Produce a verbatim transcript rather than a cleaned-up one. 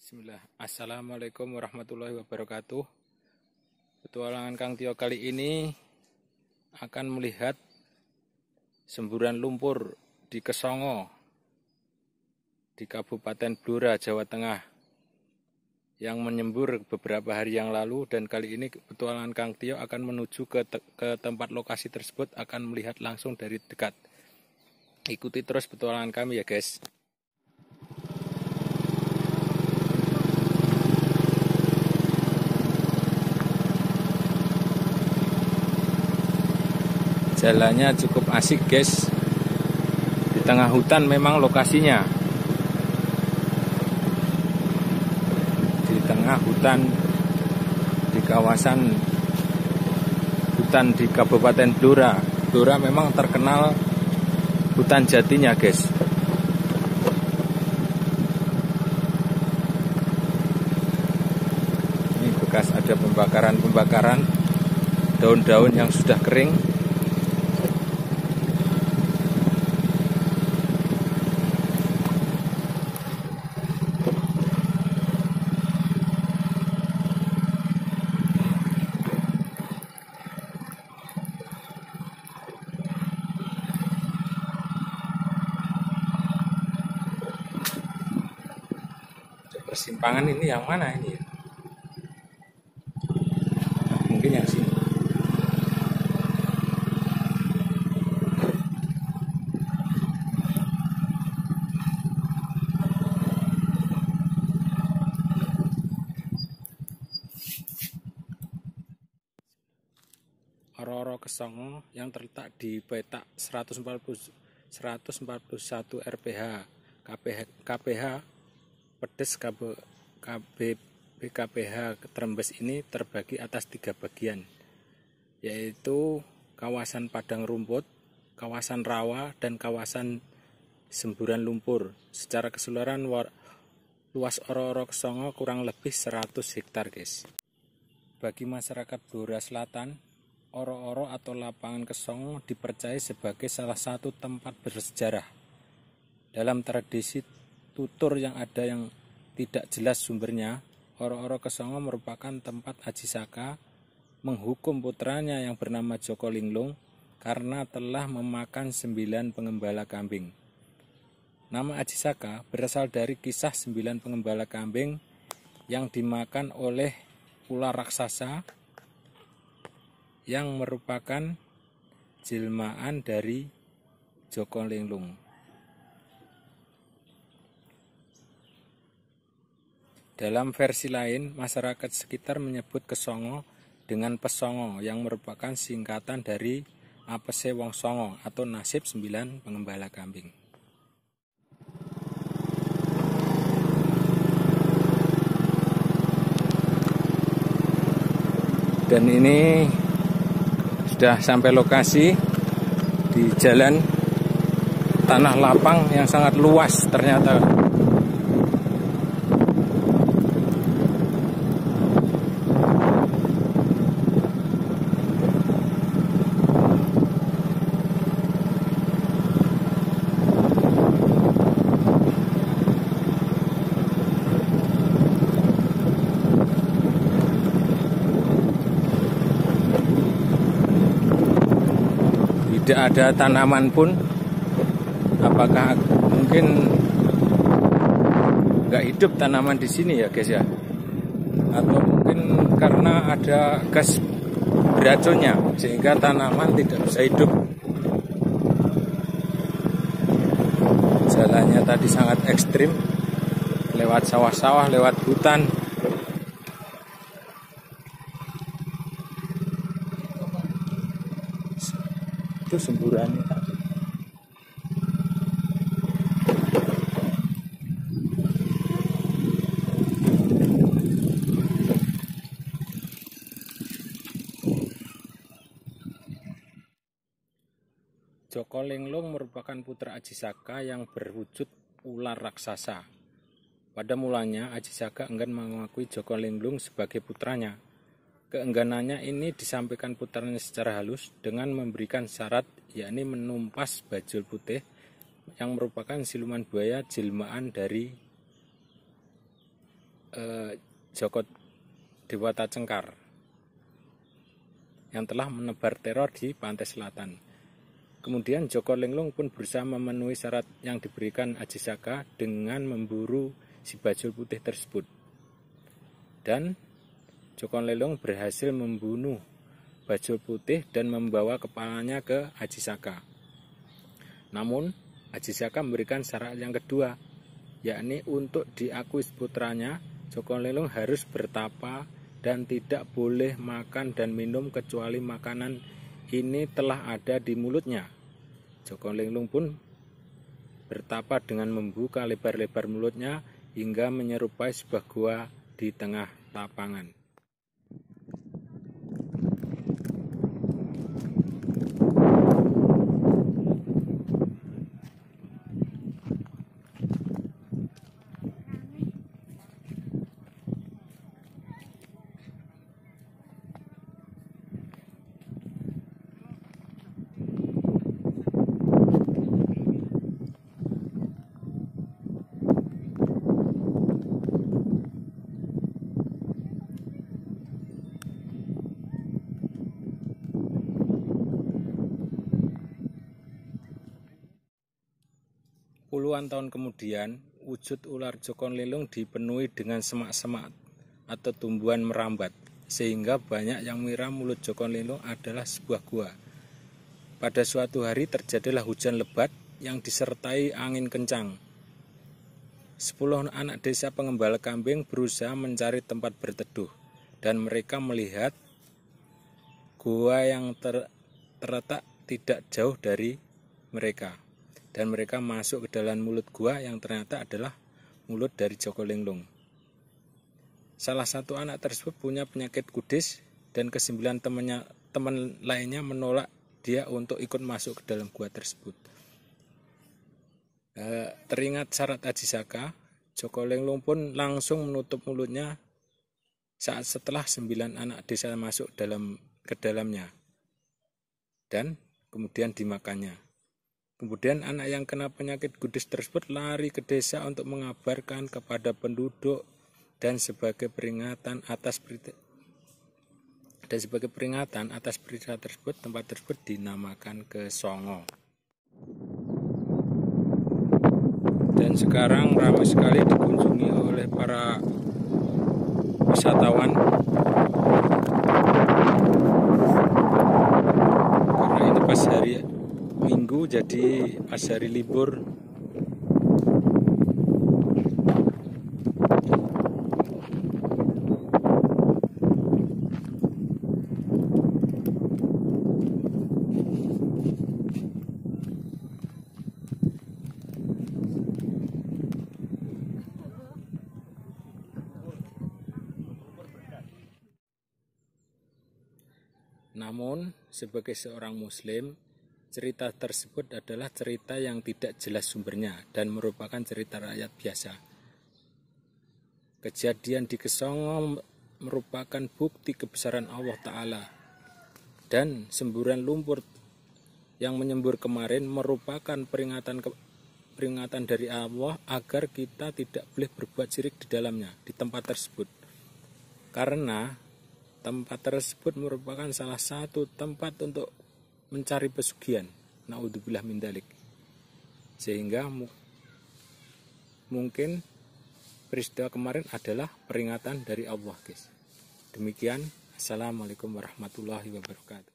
Bismillah. Assalamualaikum warahmatullahi wabarakatuh. Petualangan Kang Tio kali ini akan melihat semburan lumpur di Kesongo di Kabupaten Blora, Jawa Tengah yang menyembur beberapa hari yang lalu, dan kali ini petualangan Kang Tio akan menuju ke, te ke tempat lokasi tersebut, akan melihat langsung dari dekat. Ikuti terus petualangan kami ya guys. Jalannya cukup asik guys, di tengah hutan memang lokasinya, di tengah hutan di kawasan hutan di Kabupaten Blora. Blora memang terkenal hutan jatinya guys. Ini bekas ada pembakaran-pembakaran daun-daun yang sudah kering. Persimpangan ini yang mana ini ya? Nah, mungkin yang sini. Oro-oro Kesongo yang terletak di petak seratus empat puluh satu R P H K P H Pedes K B K P H Trembes ini terbagi atas tiga bagian, yaitu kawasan padang rumput, kawasan rawa, dan kawasan semburan lumpur. Secara keseluruhan luas oro-oro Kesongo kurang lebih seratus hektar guys. Bagi masyarakat Blora Selatan, oro-oro atau lapangan Kesongo dipercaya sebagai salah satu tempat bersejarah. Dalam tradisi tutur yang ada yang tidak jelas sumbernya, oro-oro Kesongo merupakan tempat Aji Saka menghukum putranya yang bernama Joko Linglung karena telah memakan sembilan pengembala kambing. Nama Aji Saka berasal dari kisah sembilan pengembala kambing yang dimakan oleh ular raksasa yang merupakan jelmaan dari Joko Linglung. Dalam versi lain, masyarakat sekitar menyebut Kesongo dengan Pesongo yang merupakan singkatan dari Apese Wong Songo atau nasib sembilan pengembala kambing. Dan ini sudah sampai lokasi di jalan tanah lapang yang sangat luas ternyata. Tidak ada tanaman pun. Apakah mungkin nggak hidup tanaman di sini ya guys ya? Atau mungkin karena ada gas beracunnya sehingga tanaman tidak bisa hidup. Jalannya tadi sangat ekstrim, lewat sawah-sawah, lewat hutan. Itu semburannya tadi. Joko Linglung merupakan putra Aji Saka yang berwujud ular raksasa. Pada mulanya Aji Saka enggan mengakui Joko Linglung sebagai putranya. Keengganannya ini disampaikan putranya secara halus dengan memberikan syarat, yakni menumpas bajul putih yang merupakan siluman buaya jelmaan dari eh, Joko Dewata Cengkar yang telah menebar teror di pantai selatan. Kemudian Joko Linglung pun berusaha memenuhi syarat yang diberikan Aji Saka dengan memburu si bajul putih tersebut. Dan Joko Linglung berhasil membunuh bajul putih dan membawa kepalanya ke Aji Saka. Namun Aji Saka memberikan syarat yang kedua, yakni untuk diakui putranya, Joko Linglung harus bertapa dan tidak boleh makan dan minum kecuali makanan ini telah ada di mulutnya. Joko Linglung pun bertapa dengan membuka lebar-lebar mulutnya hingga menyerupai sebuah gua di tengah lapangan. Puluhan tahun kemudian, wujud ular Joko Linglung dipenuhi dengan semak-semak atau tumbuhan merambat, sehingga banyak yang mengira mulut Joko Linglung adalah sebuah gua. Pada suatu hari terjadilah hujan lebat yang disertai angin kencang. Sepuluh anak desa pengembala kambing berusaha mencari tempat berteduh, dan mereka melihat gua yang ter terletak tidak jauh dari mereka. Dan mereka masuk ke dalam mulut gua yang ternyata adalah mulut dari Joko Linglung. Salah satu anak tersebut punya penyakit kudis dan kesembilan temannya teman lainnya menolak dia untuk ikut masuk ke dalam gua tersebut. E, teringat syarat Aji Saka, Joko Linglung pun langsung menutup mulutnya saat setelah sembilan anak desa masuk dalam ke dalamnya dan kemudian dimakannya. Kemudian anak yang kena penyakit kudis tersebut lari ke desa untuk mengabarkan kepada penduduk dan sebagai peringatan atas berita dan sebagai peringatan atas berita tersebut, tempat tersebut dinamakan Kesongo. Dan sekarang ramai sekali dikunjungi oleh para wisatawan karena ini pas hari Minggu, jadi pas hari libur. Namun, sebagai seorang muslim, cerita tersebut adalah cerita yang tidak jelas sumbernya dan merupakan cerita rakyat biasa. Kejadian di Kesongo merupakan bukti kebesaran Allah Ta'ala, dan semburan lumpur yang menyembur kemarin merupakan peringatan ke, peringatan dari Allah agar kita tidak boleh berbuat syirik di dalamnya, di tempat tersebut. Karena tempat tersebut merupakan salah satu tempat untuk mencari pesugihan, naudzubillah min dzalik. Sehingga mu mungkin peristiwa kemarin adalah peringatan dari Allah, guys. Demikian, assalamualaikum warahmatullahi wabarakatuh.